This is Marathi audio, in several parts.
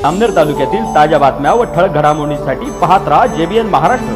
अमनेर तालुक्यातील ताज्या बातम्या व ठळक घडामोडींसाठी पाहत राहा JBN महाराष्ट्र।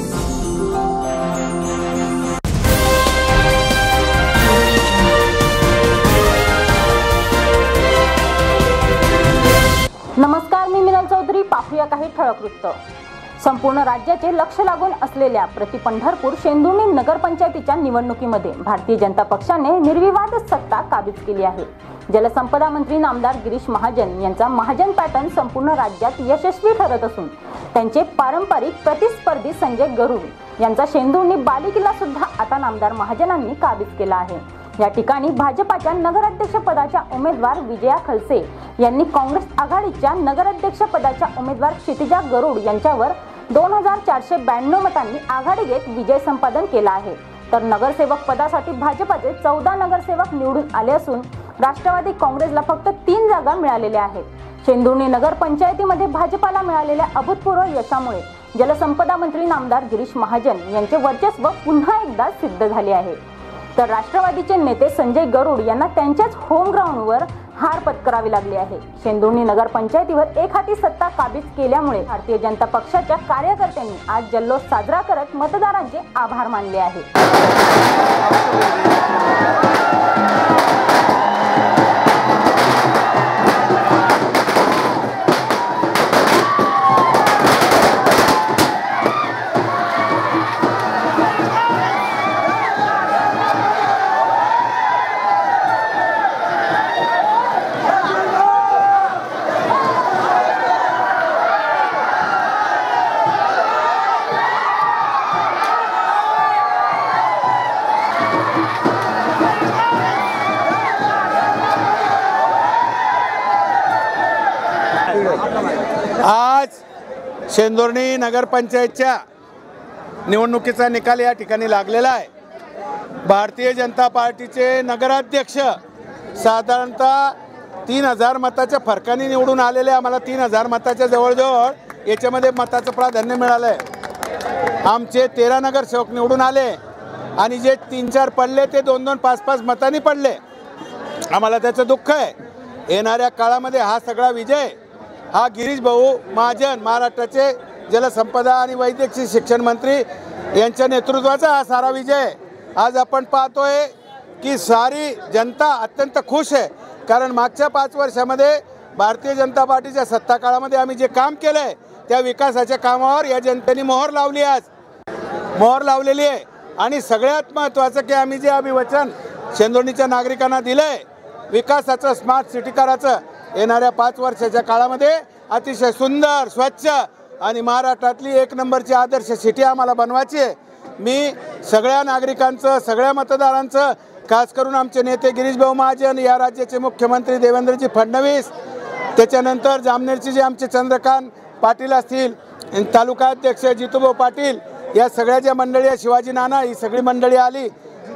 नमस्कार, मी मिनल चौधरी। पाहूया काही ठळक वृत्त। संपूर्ण राज्याचे लक्ष लागून असलेल्या प्रति पंढरपूर शेंदुर्णी नगरपंचायतीच्या निवडणुकीमध्ये भारतीय जनता पक्षाने निर्विवाद सत्ता काबीज केली आहे। जलसंपदा मंत्री नामदार गिरीश महाजन यांचा महाजन पॅटर्न संपूर्ण राज्यात यशस्वी ठरत असून त्यांचे पारंपरिक प्रतिस्पर्धी संजय गरुड यांचा शेंदुर्णी बालेकिल्ला सुद्धा आता नामदार महाजनांनी काबीज केला आहे। या ठिकाणी भाजपाच्या नगराध्यक्ष पदाच्या उमेदवार विजया खलसे यांनी काँग्रेस आघाडीच्या नगराध्यक्ष पदाच्या उमेदवार क्षितिजा गरुड यांच्यावर 2492 मतांनी आघाडी घेत विजय संपादन केला आहे। तर नगरसेवक पदासाठी भाजपाचे 14 नगरसेवक निवडून आले असून राष्ट्रवादी काँग्रेसला फक्त 3 जागा मिळालेल्या आहेत। शेंदुर्णी नगर पंचायतीमध्ये भाजपाला मिळालेल्या अभूतपूर्व यशामुळे जलसंपदा मंत्री नामदार गिरीश महाजन यांचे वर्चस्व पुन्हा एकदा सिद्ध झाले आहे। तर राष्ट्रवादीचे नेते संजय गरुड यांना त्यांच्याच होम ग्राउंडवर हार पत्करावी लागली आहे। शेंदुर्णी नगर पंचायतीवर एकहाती सत्ता काबीज केल्यामुळे भारतीय जनता पक्षाच्या कार्यकर्त्यांनी आज जल्लोष साजरा करत मतदारांचे आभार मानले आहेत। आज शेंदुर्णी नगरपंचायतच्या निवडणुकीचा निकाल या ठिकाणी लागलेला आहे। भारतीय जनता पार्टीचे नगराध्यक्ष साधारणतः 3000 मताच्या फरकाने निवडून आलेले। आम्हाला 3000 मताच्या जवळजवळ याच्यामध्ये मताचं प्राधान्य मिळालं आहे। आमचे 13 नगरसेवक निवडून आले आणि जे 3-4 पडले ते 2-2, 5-5 मतांनी पडले। आम्हाला त्याचं दुःख आहे। येणाऱ्या काळामध्ये हा सगळा विजय हा गिरीश भाऊ महाजन, महाराष्ट्राचे जलसंपदा आणि वैद्यकीय शिक्षण मंत्री यांच्या नेतृत्वाचा हा सारा विजय। आज आपण पाहतोय की सारी जनता अत्यंत खुश आहे, कारण मागच्या 5 वर्षामध्ये भारतीय जनता पार्टीच्या सत्ता काळामध्ये आम्ही जे काम केलं आहे त्या विकासाच्या कामावर या जनतेने मोहर लावली, आज मोहर लावलेली आहे। आणि सगळ्यात महत्त्वाचं की आम्ही जे अभिवचन शेंदुर्णीच्या नागरिकांना दिलं आहे विकासाचं, स्मार्ट सिटी करायचं, येणाऱ्या 5 वर्षाच्या काळामध्ये अतिशय सुंदर, स्वच्छ आणि महाराष्ट्रातली 1 नंबरची आदर्श सिटी आम्हाला बनवायची आहे। मी सगळ्या नागरिकांचं, सगळ्या मतदारांचं, खास करून आमचे नेते गिरीश भाऊ महाजन, या राज्याचे मुख्यमंत्री देवेंद्रजी फडणवीस, त्याच्यानंतर जामनेरचे जे आमचे चंद्रकांत पाटील असतील, तालुका अध्यक्ष जितूभाऊ पाटील, या सगळ्या ज्या मंडळी, शिवाजी नाना, ही सगळी मंडळी आली,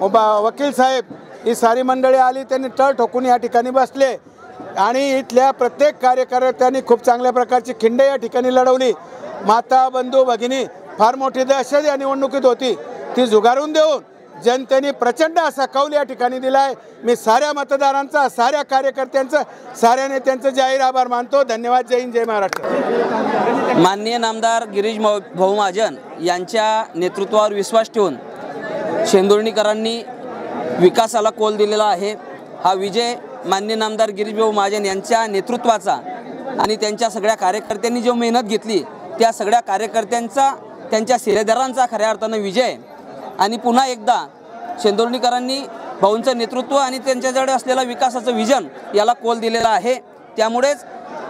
वकील साहेब, ही सारी मंडळी आली, त्यांनी तळ ठोकून या ठिकाणी बसले आणि इथल्या प्रत्येक कार्यकर्त्यांनी खूप चांगल्या प्रकारची खिंड या ठिकाणी लढवली। माता, बंधू, भगिनी, फार मोठी दहशत या निवडणुकीत होती, ती झुगारून देऊन जनतेने प्रचंड असा कौल या ठिकाणी दिलाय। मी साऱ्या मतदारांचा, साऱ्या कार्यकर्त्यांचं, साऱ्या नेत्यांचं जाहीर आभार मानतो। धन्यवाद। जय हिंद, जय महाराष्ट्र। माननीय नामदार गिरीश भाऊ महाजन यांच्या नेतृत्वावर विश्वास ठेवून शेंदुर्णीकरांनी विकासाला कौल दिलेला आहे। हा विजय माननीय नामदार गिरीश भाऊ महाजन यांच्या नेतृत्वाचा आणि त्यांच्या सगळ्या कार्यकर्त्यांनी जो मेहनत घेतली त्या सगळ्या कार्यकर्त्यांचा, त्यांच्या शिलेदारांचा खऱ्या अर्थानं विजय। आणि पुन्हा एकदा शेंदुर्णीकरांनी भाऊंचं नेतृत्व आणि त्यांच्याकडे असलेला विकासाचं विजन याला कौल दिलेला आहे। त्यामुळेच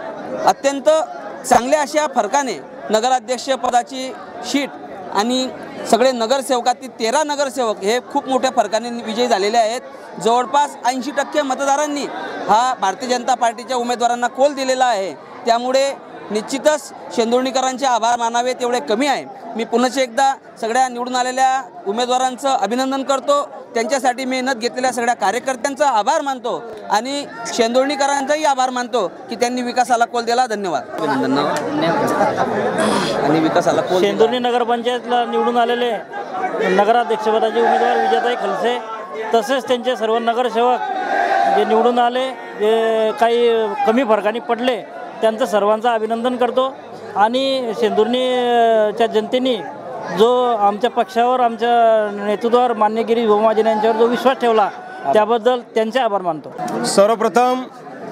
अत्यंत चांगल्या अशा फरकाने नगराध्यक्ष पदाची शीट आणि सगळे नगरसेवकातील 13 नगरसेवक हे खूप मोठ्या फरकाने विजयी झालेले आहेत। जवळपास 80% मतदारांनी हा भारतीय जनता पार्टीच्या उमेदवारांना कौल दिलेला आहे। त्यामुळे निश्चितच शेंदुर्णीकरांचे आभार मानावे तेवढे कमी आहे। मी पुन्हा एकदा सगळ्या निवडून आलेल्या उमेदवारांचं अभिनंदन करतो, त्यांच्यासाठी मेहनत घेतलेल्या सगळ्या कार्यकर्त्यांचा आभार मानतो आणि शेंदुर्णीकरांचाही आभार मानतो की त्यांनी विकासाला कौल दिला। धन्यवाद। आणि विकासाला कौल शेंदुर्णी नगरपंचायतला निवडून आलेले नगराध्यक्षपदाचे उमेदवार विजयाताई खलसे, तसेच त्यांचे सर्व नगरसेवक जे निवडून आले, जे काही कमी फरकाने पडले त्यांचं सर्वांचं अभिनंदन करतो आणि शेंदुर्णीच्या जनतेने जो आमच्या पक्षावर, आमच्या नेतृत्वावर माननीय गिरीश भाऊ महाजन यांच्यावर जो विश्वास ठेवला त्याबद्दल त्यांचे आभार मानतो। सर्वप्रथम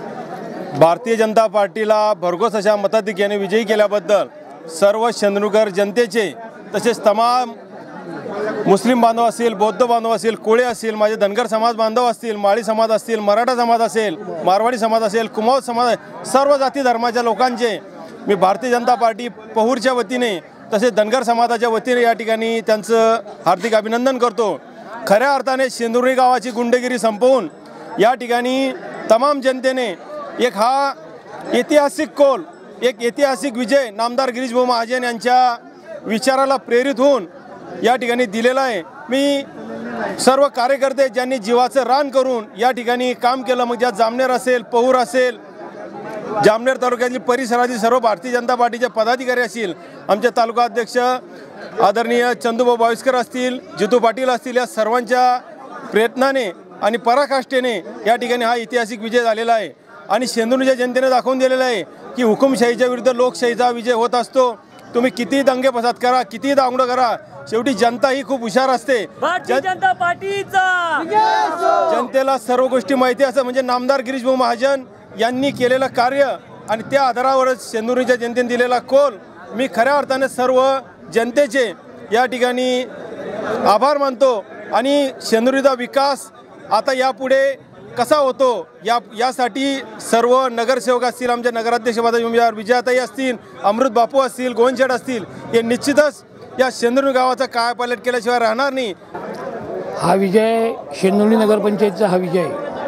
भारतीय जनता पार्टीला भरघोस अशा मताधिक्याने विजयी केल्याबद्दल सर्व शेंदुरकर जनतेचे, तसेच तमाम मुस्लिम बांधव असतील, बौद्ध बांधव असतील, कोळी असतील, माझे धनगर समाज बांधव असतील, माळी समाज असतील, मराठा समाज असेल, मारवाडी समाज असेल, कुमाव समाज, सर्व जाती धर्माच्या लोकांचे मी भारतीय जनता पार्टी पहूरच्या वतीने तसेच धनगर समाजाच्या वतीने या ठिकाणी त्यांचं हार्दिक अभिनंदन करतो। खऱ्या अर्थाने शेंदुर्णी गावाची गुंडगिरी संपवून या ठिकाणी तमाम जनतेने एक हा ऐतिहासिक कौल, एक ऐतिहासिक विजय नामदार गिरीश भाऊ महाजन यांच्या विचाराला प्रेरित होऊन या ठिकाणी दिलेला आहे। मी सर्व कार्यकर्ते ज्यांनी जीवाचं रान करून या ठिकाणी काम केलं, मग ज्या जामनेर असेल, पहूर असेल, जामनेर तालुक्यातील परिसरातील सर्व भारतीय जनता पार्टीचे पदाधिकारी असतील, आमचे तालुका अध्यक्ष आदरणीय चंदूभाऊ बाविस्कर असतील, जितू पाटील असतील, या सर्वांच्या प्रयत्नाने आणि पराकाष्ठेने या ठिकाणी हा ऐतिहासिक विजय झालेला आहे। आणि शेंदुर्णीच्या जनतेने दाखवून दिलेलं आहे की हुकुमशाहीच्या विरुद्ध लोकशाहीचा विजय होत असतो। तुम्ही किती दंगे फसाद करा, किती दांगडं करा, शेवटी जनता ही खूप हुशार असते। जनता पार्टीचा जनतेला सर्व गोष्टी माहिती असं म्हणजे नामदार गिरीश भाऊ महाजन यांनी केलेलं कार्य आणि त्या आधारावरच शेंदुर्णीच्या जनतेने दिलेला कौल मी खऱ्या अर्थाने सर्व जनतेचे या ठिकाणी आभार मानतो। आणि शेंदुर्णीचा विकास आता यापुढे कसा होतो यासाठी सर्व नगरसेवक असतील, आमच्या नगराध्यक्ष पदाचे उमेदवार विजयाताई असतील, अमृत बापू असतील, गोविंदशेठ असतील, हे निश्चितच या शेंदुर्णी गावाचा कायापालट केल्याशिवाय राहणार नाही। हा विजय शेंदुर्णी नगरपंचायतचा हा विजय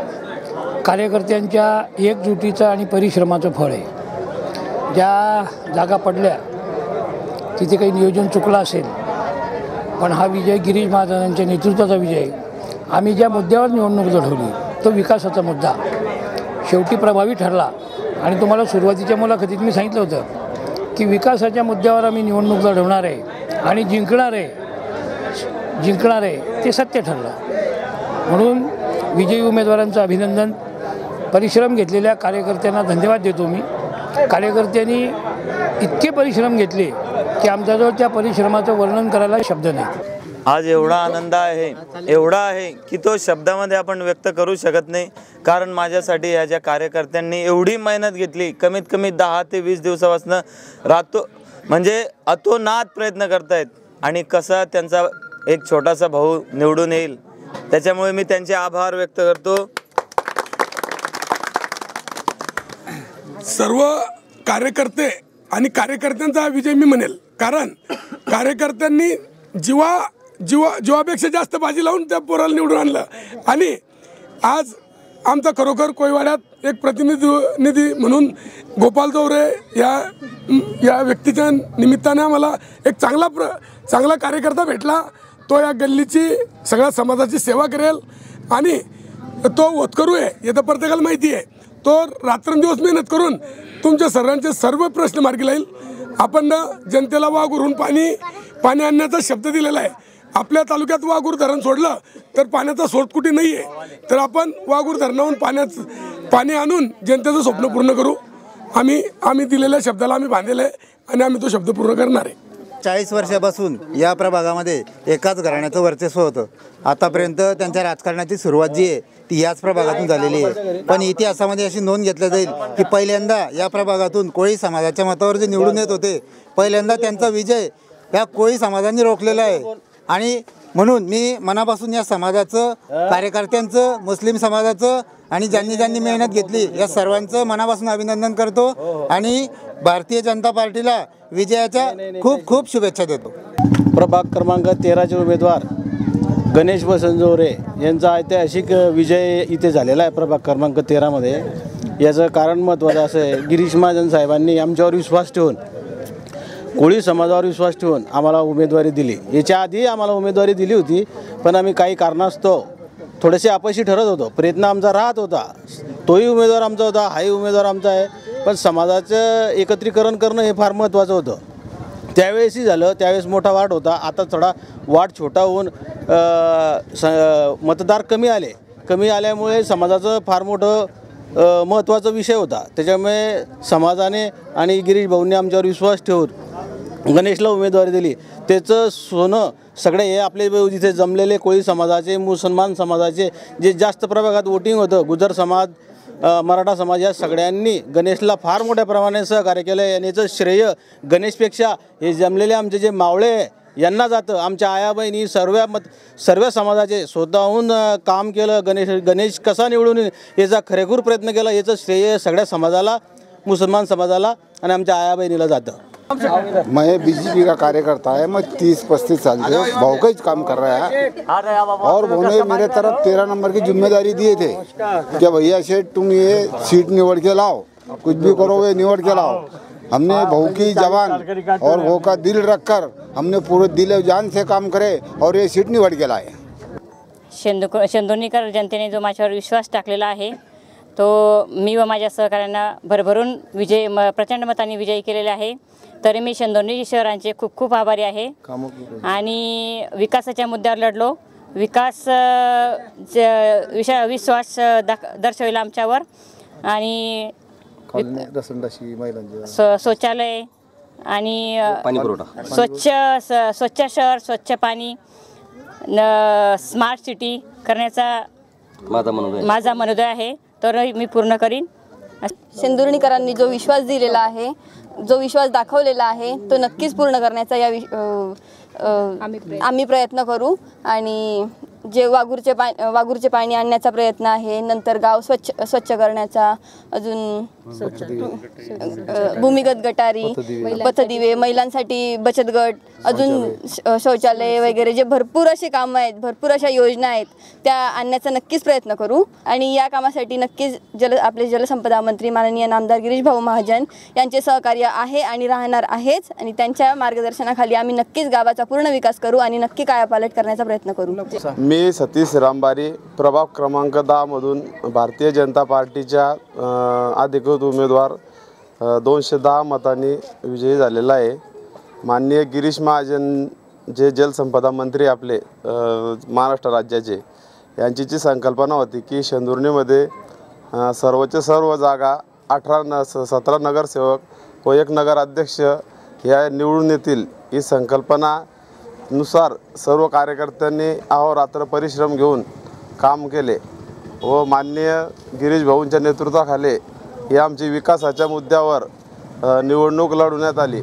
कार्यकर्त्यांच्या एकजुटीचं आणि परिश्रमाचं फळ आहे। ज्या जागा पडल्या तिथे काही नियोजन चुकलं असेल, पण हा विजय गिरीश महाजनांच्या नेतृत्वाचा विजय। आम्ही ज्या मुद्द्यावर निवडणूक लढवली तो विकासाचा मुद्दा शेवटी प्रभावी ठरला। आणि तुम्हाला सुरुवातीच्या मुलाखतीत मी सांगितलं होतं की विकासाच्या मुद्द्यावर आम्ही निवडणूक लढवणार आहे आणि जिंकणार आहे ते सत्य ठरलं। म्हणून विजयी उमेदवारांचं अभिनंदन, परिश्रम घेतलेल्या कार्यकर्त्यांना धन्यवाद देतो मी। कार्यकर्त्यांनी इतके परिश्रम घेतले की आमच्याजवळ त्या परिश्रमाचं वर्णन करायला शब्द नाही। आज एवढा आनंद आहे, एवढा आहे की तो शब्दामध्ये आपण व्यक्त करू शकत नाही। कारण माझ्यासाठी ह्या ज्या कार्यकर्त्यांनी एवढी मेहनत घेतली, कमीत कमी 10 ते 20 दिवसापासून म्हणजे अतोनात प्रयत्न करतायत आणि कसा त्यांचा एक छोटासा भाऊ निवडून येईल, त्याच्यामुळे मी त्यांचे आभार व्यक्त करतो। सर्व कार्यकर्ते आणि कार्यकर्त्यांचा विजय मी म्हणेल, कारण कार्यकर्त्यांनी जीवापेक्षा जास्त बाजी लावून त्या पोराला निवडून आणलं। आणि आज आमचा खरोखर कोयवाड्यात एक प्रतिनिधी म्हणून गोपाल चौरे या व्यक्तीच्या निमित्ताने आम्हाला एक चांगला कार्यकर्ता भेटला। तो या गल्लीची सगळ्या समाजाची सेवा करेल आणि तो होतकरू आहे हे तर प्रत्येकाला माहिती आहे। तो रात्रंदिवस मेहनत करून तुमच्या सर्वांचे सर्व प्रश्न मार्गी लाईल। आपण जनतेला वाघूरून पाणी आणण्याचा शब्द दिलेला आहे। आपल्या तालुक्यात वाघूर धरण सोडलं तर पाण्याचा स्रोत कुठे नाही आहे, तर आपण वाघूर धरणाहून पाणी आणून जनतेचं स्वप्न पूर्ण करू। आम्ही दिलेल्या शब्दाला आम्ही बांधलेलं आहे आणि आम्ही तो शब्द पूर्ण करणार आहे। 40 वर्षापासून या प्रभागामध्ये एकाच घराण्याचं वर्चस्व होतं। आतापर्यंत त्यांच्या राजकारणाची सुरुवात जी आहे ती याच प्रभागातून झालेली आहे। पण इतिहासामध्ये अशी नोंद घेतली जाईल की पहिल्यांदा या प्रभागातून कोळी समाजाच्या मतावर जे निवडून येत होते, पहिल्यांदा त्यांचा विजय या कोळी समाजाने रोखलेला आहे। आणि म्हणून मी मनापासून या समाजाचं, कार्यकर्त्यांचं, मुस्लिम समाजाचं आणि ज्यांनी मेहनत घेतली या सर्वांचं मनापासून अभिनंदन करतो आणि भारतीय जनता पार्टीला विजयाच्या खूप खूप शुभेच्छा देतो। प्रभाग क्रमांक 13चे उमेदवार गणेश बसंजोरे यांचा ऐतिहासिक विजय इथे झालेला आहे प्रभाग क्रमांक 13मध्ये। याचं कारण महत्त्वाचं असं आहे, गिरीश महाजन साहेबांनी आमच्यावर विश्वास ठेवून, कोळी समाजावर विश्वास ठेवून आम्हाला उमेदवारी दिली। याच्या आधी आम्हाला उमेदवारी दिली होती, पण आम्ही काही कारणास्तव थोडेसे अपयशी ठरत होतो। प्रयत्न आमचा राहत होता, तोही उमेदवार आमचा होता, हाही उमेदवार आमचा आहे, पण समाजाचं एकत्रीकरण करणं हे फार महत्त्वाचं होतं। त्यावेळेसही झालं, त्यावेळेस मोठा वाढ होता, आता थोडा वाढ छोटा होऊन मतदार कमी आल्यामुळे समाजाचं फार मोठं महत्त्वाचा विषय होता. त्याच्यामुळे समाजाने आणि गिरीश भाऊंनी आमच्यावर विश्वास ठेवून गणेशला उमेदवारी दिली. त्याचं सोनं सगळे हे आपले इथे जमलेले कोळी समाजाचे, मुसलमान समाजाचे जे जास्त प्रभागात वोटिंग होतं, गुजर समाज, मराठा समाज या सगळ्यांनी गणेशला फार मोठ्या प्रमाणात सहकार्य केलं आहे. आणि याचं श्रेय गणेशपेक्षा हे जमलेले आमचे जे मावळे यांना जातं. आमच्या आया बहिणी सर्व समाजाचे स्वतःहून काम केलं. गणेश कसा निवडून याचा खरेखूर प्रयत्न केला. याचं श्रेय सगळ्या समाजाला, मुसलमान समाजाला आणि आमच्या आया बहिणीला जातं. मैं बीजेपी का कार्यकर्ता है। मैं 30-35 साल से भाव का ही काम कर रहा है और उन्होंने मेरे तरफ 13 नंबर की जिम्मेदारी दिए थे कि भैया शेठ तुम ये सीट निवड़ के लाओ, कुछ भी करो ये निवड़ के लाओ। हमने भाव की जवान और भाव का दिल रखकर हमने पूरे दिल जान से काम करे और ये सीट निवड़ के लाए। शेंदुर्णीकर जनतेने जो माझ्यावर विश्वास टाकलेला आहे तो मी व माझ्या सहकाऱ्यांना भरभरून प्रचंड मताने विजयी केलेला आहे. तरी मी शेंदुर्णी शहरांचे खूप खूप आभारी आहे. आणि विकासाच्या मुद्द्यावर लढलो. विकास विश्वास दर्शविला आमच्यावर. आणि शौचालय आणि स्वच्छ शहर, स्वच्छ पाणी, स्मार्ट सिटी करण्याचा माझा मनोदय आहे. तर मी पूर्ण करीन. शेंदुर्णीकरांनी जो विश्वास दिलेला आहे, जो विश्वास दाखवलेला आहे तो नक्कीच पूर्ण करण्याचा आम्ही प्रयत्न करू. आणि जे वाघूरचे पाणी आणण्याचा प्रयत्न आहे, नंतर गाव स्वच्छ करण्याचा, अजून भूमिगत गटारी, पथदिवे, महिलांसाठी बचत गट, अजून शौचालय वगैरे जे भरपूर असे कामं आहेत, भरपूर अशा योजना आहेत त्या आणण्याचा नक्कीच प्रयत्न करू. आणि या कामासाठी नक्कीच आपले जलसंपदा मंत्री माननीय नामदार गिरीश भाऊ महाजन यांचे सहकार्य आहे आणि राहणार आहेच. आणि त्यांच्या मार्गदर्शनाखाली आम्ही नक्कीच गावाचा पूर्ण विकास करू आणि नक्की कायापालट करण्याचा प्रयत्न करू. मी सतीश रामबारी, प्रभाग क्रमांक 10 मधून भारतीय जनता पार्टीच्या अधिकृत उमेदवार 210 मतांनी विजयी झालेला आहे. माननीय गिरीश महाजन जे जलसंपदा मंत्री आपले महाराष्ट्र राज्याचे, यांची जी संकल्पना होती की शेंदुर्णीमध्ये सर्वच्या सर्व जागा 17 नगरसेवक व 1 नगराध्यक्ष ह्या निवडून येतील, ही संकल्पनानुसार सर्व कार्यकर्त्यांनी अहोरात्र परिश्रम घेऊन काम केले व माननीय गिरीश भाऊंच्या नेतृत्वाखाली ही आमची विकासाच्या मुद्द्यावर निवडणूक लढवण्यात आली.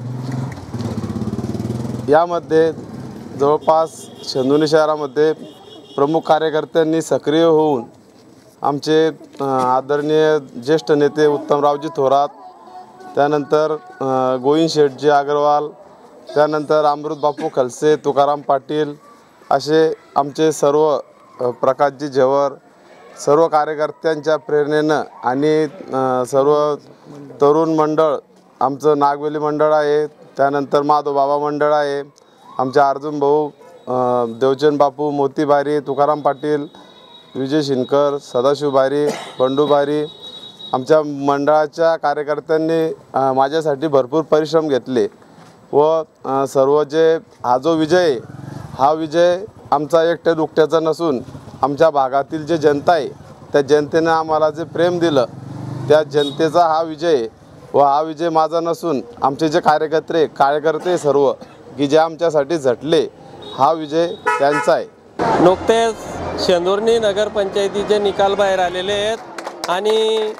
यामध्ये जवळपास शेंदुर्णी शहरामध्ये प्रमुख कार्यकर्त्यांनी सक्रिय होऊन आमचे आदरणीय ज्येष्ठ नेते उत्तमरावजी थोरात, त्यानंतर गोविंद शेठजी अग्रवाल, त्यानंतर अमृत बापू खलसे, तुकाराम पाटील असे आमचे सर्व प्रकाशजी झेवर, सर्व कार्यकर्त्यांच्या प्रेरणेनं आणि सर्व तरुण मंडळ, आमचं नागवेली मंडळ आहे, त्यानंतर माधव बाबा मंडळ आहे, आमचे अर्जुन भाऊ, देवचंद बापू, मोती बारी, तुकाराम पाटील, विजय शिनकर, सदाशिव बारी, बंडू बारी, आमच्या मंडळाच्या कार्यकर्त्यांनी माझ्यासाठी भरपूर परिश्रम घेतले व सर्व जे हा जो विजय, हा विजय आमचा एकट्या दुकट्याचा नसून आमच्या भागातील जे जनता आहे त्या जनतेनं आम्हाला जे प्रेम दिलं त्या जनतेचा हा विजय व हा विजय माझा नसून आमचे जे कार्यकर्ते सर्व की जे आमच्यासाठी झटले, हा विजय त्यांचा आहे. नुकतेच शेंदुर्णी नगरपंचायतीचे निकाल बाहेर आलेले आहेत आणि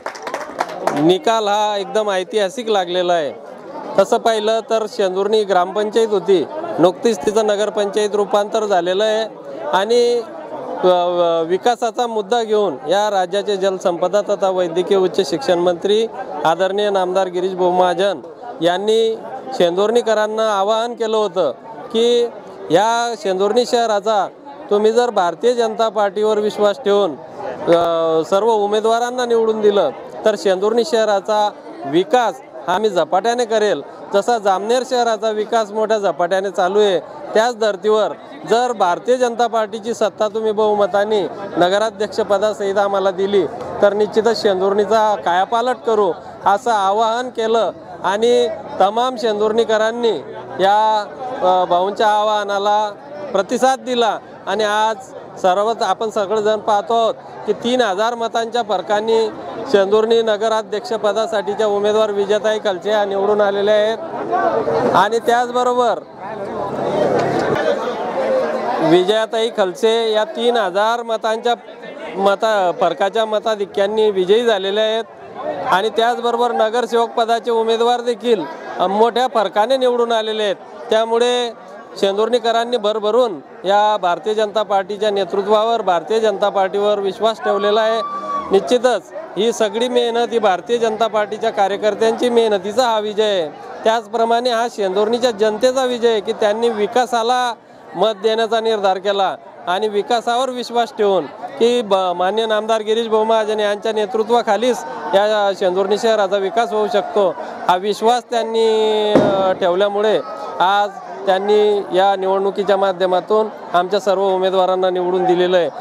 निकाल हा एकदम ऐतिहासिक लागलेला आहे. तसं पाहिलं तर शेंदुर्णी ग्रामपंचायत होती, नुकतीच तिचं नगरपंचायत रूपांतर झालेलं आहे. आणि विकासाचा मुद्दा घेऊन या राज्याचे जलसंपदा तथा वैद्यकीय उच्च शिक्षण मंत्री आदरणीय नामदार गिरीश भाऊ महाजन यांनी शेंदुर्णीकरांना आवाहन केलं होतं की या शेंदुर्णी शहराचा तुम्ही जर भारतीय जनता पार्टीवर विश्वास ठेवून सर्व उमेदवारांना निवडून दिलं तर शेंदुर्णी शहराचा विकास हा मी झपाट्याने करेल. जसा जामनेर शहराचा विकास मोठ्या झपाट्याने चालू आहे, त्याच धर्तीवर जर भारतीय जनता पार्टीची सत्ता तुम्ही बहुमताने नगराध्यक्षपदासहित आम्हाला दिली तर निश्चितच शेंदुर्णीचा कायापालट करू असं आवाहन केलं. आणि तमाम शेंदुर्णीकरांनी या भाऊंच्या आवाहनाला प्रतिसाद दिला आणि आज सर्वच आपण सगळेजण पाहतो आहोत की 3000 मतांच्या फरकाने शेंदुर्णी नगराध्यक्षपदासाठीच्या उमेदवार विजयताई खलसे या निवडून आलेल्या आहेत। आणि त्याचबरोबर विजयाताई खलसे या 3000 मतांच्या फरकाच्या मताधिक्यांनी विजयी झालेले आहेत। आणि त्याचबरोबर नगरसेवक पदाचे उमेदवार देखील मोठ्या फरकाने निवडून आलेले आहेत। त्यामुळे शेंदुर्णीकरांनी भरभरून या भारतीय जनता पार्टीच्या नेतृत्वावर, भारतीय जनता पार्टीवर विश्वास ठेवलेला आहे। निश्चितच ही सगळी मेहनत ही भारतीय जनता पार्टीच्या कार्यकर्त्यांची मेहनतीचा हा विजय आहे। त्याचप्रमाणे हा शेंदुर्णीच्या जनतेचा विजय आहे की त्यांनी विकासाला मत देण्याचा निर्धार केला आणि विकासावर विश्वास ठेवून की माननीय नामदार गिरीश भाऊ महाजन यांच्या नेतृत्वाखालीच या शेंदुर्णी शहराचा विकास होऊ शकतो हा विश्वास त्यांनी ठेवल्यामुळे आज त्यांनी या निवडणुकीच्या माध्यमातून आमच्या सर्व उमेदवारांना निवडून दिलेलं आहे।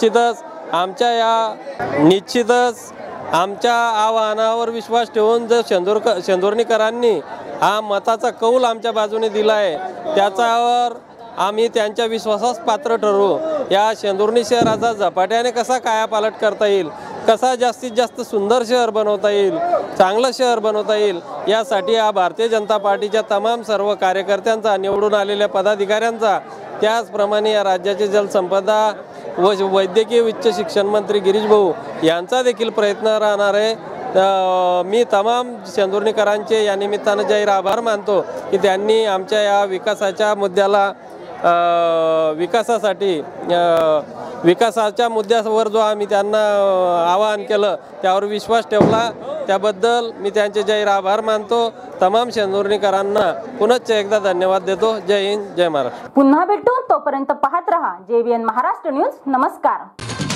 निश्चितच आमच्या आव्हानावर विश्वास ठेवून जर शेंदुर्णीकरांनी हा मताचा कौल आमच्या बाजूने दिला आहे त्याच्यावर आम्ही त्यांच्या विश्वासास पात्र ठरवू। या शेंदुर्णी शहराचा झपाट्याने कसा कायापालट करता येईल, कसा जास्तीत जास्त सुंदर शहर बनवता येईल, चांगलं शहर बनवता येईल यासाठी हा भारतीय जनता पार्टीच्या तमाम सर्व कार्यकर्त्यांचा, निवडून आलेल्या पदाधिकाऱ्यांचा, त्याचप्रमाणे या राज्याचे जलसंपदा व वैद्यकीय उच्च शिक्षण मंत्री गिरीश भाऊ यांचा देखील प्रयत्न राहणार आहे। मी तमाम शेंदुर्णीकरांचे या निमित्तानं जाहीर आभार मानतो की त्यांनी आमच्या या विकासाच्या मुद्द्याला विकासाच्या मुद्द्यावर जो आम्ही त्यांना आवाहन केलं त्यावर विश्वास ठेवला त्याबद्दल मी त्यांचे जाहीर आभार मानतो। तमाम शेंदुर्णीकरांना पुनश्च एकदा धन्यवाद देतो। जय हिंद, जय महाराष्ट्र। पुन्हा भेटू, तोपर्यंत पाहत रहा JBN महाराष्ट्र न्यूज। नमस्कार।